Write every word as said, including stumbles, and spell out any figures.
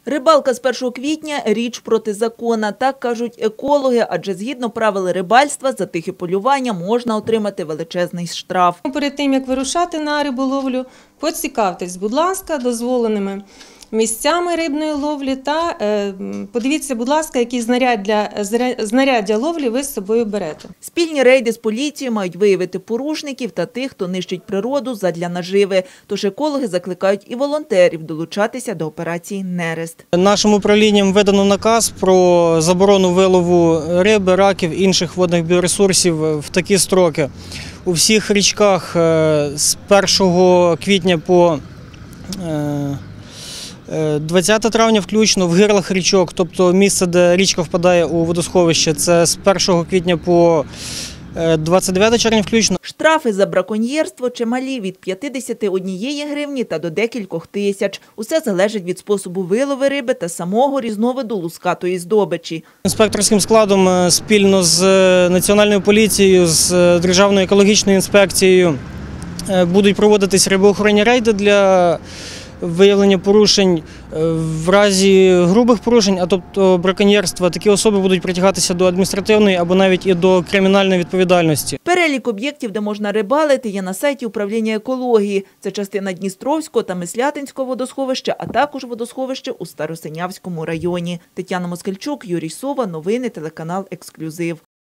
Рибалка з першого квітня – річ протизаконна, так кажуть екологи, адже згідно правил рибальства за тихе полювання можна отримати величезний штраф. Перед тим, як вирушати на риболовлю, поцікавтесь, будь ласка, дозволеними місцями рибної ловлі та е, подивіться, будь ласка, які знаряддя, знаряддя ловлі ви з собою берете. Спільні рейди з поліцією мають виявити порушників та тих, хто нищить природу задля наживи. Тож екологи закликають і волонтерів долучатися до операції «Нерест». Нашим управлінням видано наказ про заборону вилову риби, раків, інших водних біоресурсів в такі строки. У всіх річках з першого квітня по двадцяте травня включно, в гирлах річок, тобто місце, де річка впадає у водосховище, це з першого квітня по двадцять дев'яте червня включно. Штрафи за браконьєрство чималі – від п'ятдесят однієї гривні та до декількох тисяч. Усе залежить від способу вилови риби та самого різновиду лускатої здобичі. Інспекторським складом спільно з Національною поліцією, з Державною екологічною інспекцією будуть проводитись рибоохоронні рейди для виявлення порушень. В разі грубих порушень, а тобто браконьєрства, такі особи будуть притягатися до адміністративної або навіть і до кримінальної відповідальності. Перелік об'єктів, де можна рибалити, є на сайті управління екології. Це частина Дністровського та Мислятинського водосховища, а також водосховище у Старосинявському районі. Тетяна Москальчук, Юрій Сова. Новини телеканал «Ексклюзив».